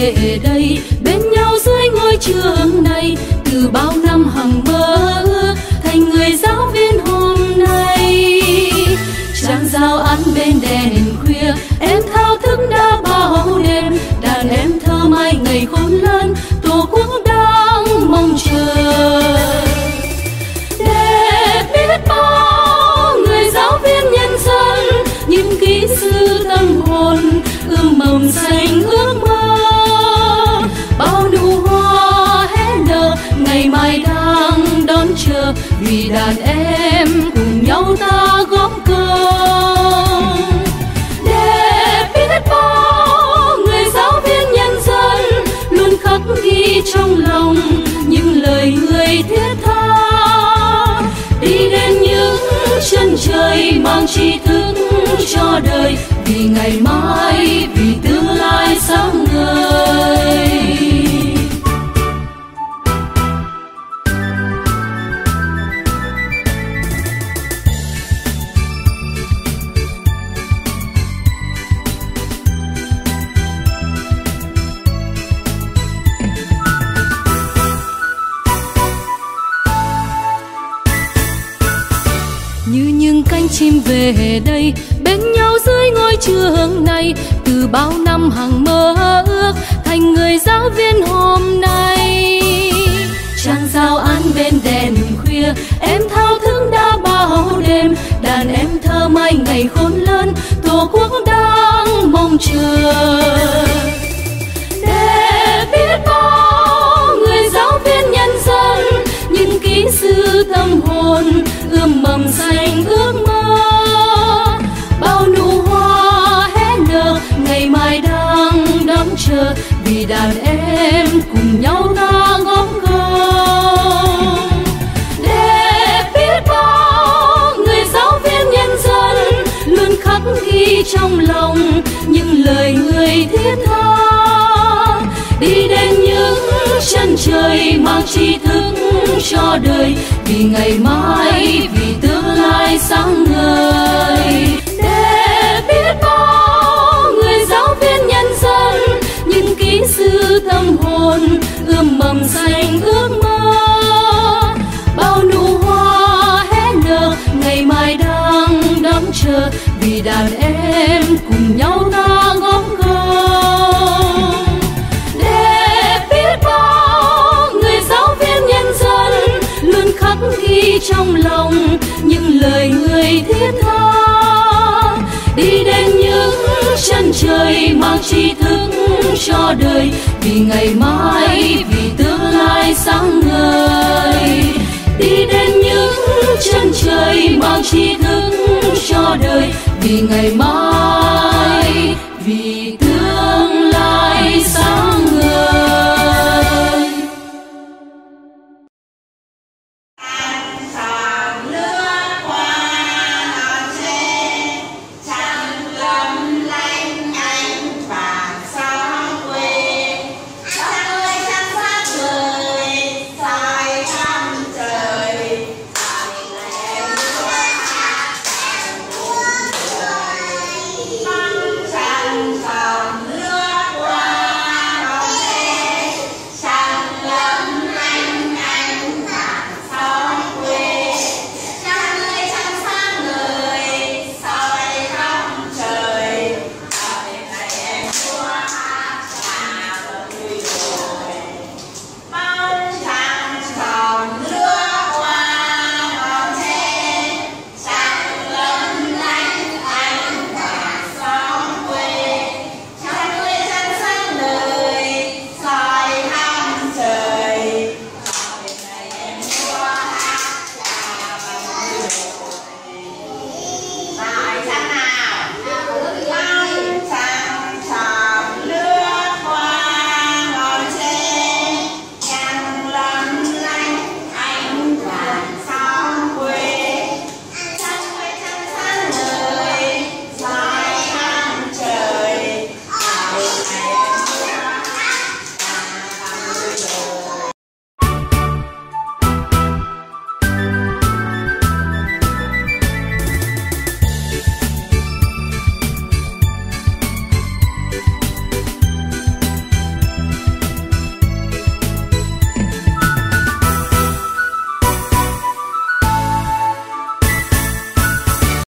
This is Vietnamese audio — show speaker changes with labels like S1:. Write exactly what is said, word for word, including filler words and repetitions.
S1: về đây bên nhau dưới ngôi trường này, từ bao năm hằng mơ ước thành người giáo viên hôm nay. Trăng giao ăn bên đèn khuya, em thao thức đã bao đêm, đàn em thơ mai ngày khôn lớn, tổ quốc đang mong chờ. Để biết bao người giáo viên nhân dân, những kỹ sư tâm hồn ươm mầm xanh ước mơ. Bao nụ hoa hé nở ngày mai đang đón chờ, vì đàn em cùng nhau ta góp công. Để biết bao người giáo viên nhân dân luôn khắc ghi trong lòng những lời người thiết tha, đi đến những chân trời mang tri thức cho đời, vì ngày mai, vì tương lai sáng ngời. Như những cánh chim về đây bên nhau dưới ngôi trường này, từ bao năm hằng mơ ước thành người giáo viên hôm nay. Trăng giao ăn bên đèn khuya, em thao thức đã bao đêm, đàn em thơ mai ngày khôn lớn, tổ quốc đang mong chờ. Để biết bao người giáo viên nhân dân, những kỹ sư tâm hồn ươm mầm xanh ước mơ. Bao nụ hoa hé nở ngày mai đang đón chờ, vì đàn em cùng nhau ta góp công. Để biết bao người giáo viên nhân dân luôn khắc ghi trong lòng những lời người thiết tha, đi đến những chân trời mang tri thức cho đời, vì ngày mai, vì tương lai sáng ngời. Để biết bao người giáo viên nhân dân, những kỹ sư tâm hồn ươm mầm xanh ước mơ. Bao nụ hoa hé nở ngày mai đang đón chờ, vì đàn em cùng nhau ta góp công. Để biết bao người giáo viên nhân dân luôn khắc ghi trong lòng những lời người thiết tha, đi đến những chân trời mang tri thức cho đời, vì ngày mai, vì tương lai sáng ngời. Đi đến những chân trời mang tri thức cho đời, vì ngày mai, vì tương lai sáng ngời.